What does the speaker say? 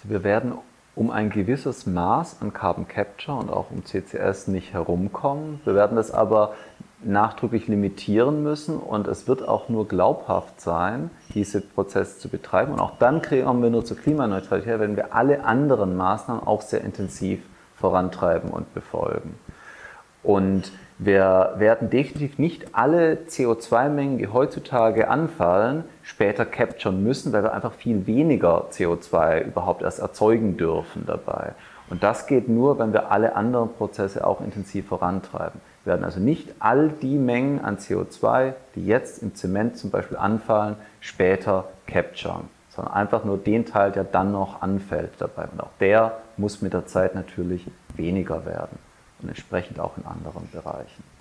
Wir werden um ein gewisses Maß an Carbon Capture und auch um CCS nicht herumkommen. Wir werden das aber nachdrücklich limitieren müssen und es wird auch nur glaubhaft sein, diese Prozesse zu betreiben. Und auch dann kommen wir nur zur Klimaneutralität, wenn wir alle anderen Maßnahmen auch sehr intensiv vorantreiben und befolgen. Und wir werden definitiv nicht alle CO2-Mengen, die heutzutage anfallen, später capturen müssen, weil wir einfach viel weniger CO2 überhaupt erst erzeugen dürfen dabei. Und das geht nur, wenn wir alle anderen Prozesse auch intensiv vorantreiben. Wir werden also nicht all die Mengen an CO2, die jetzt im Zement zum Beispiel anfallen, später capturen, sondern einfach nur den Teil, der dann noch anfällt dabei. Und auch der muss mit der Zeit natürlich weniger werden und entsprechend auch in anderen Bereichen.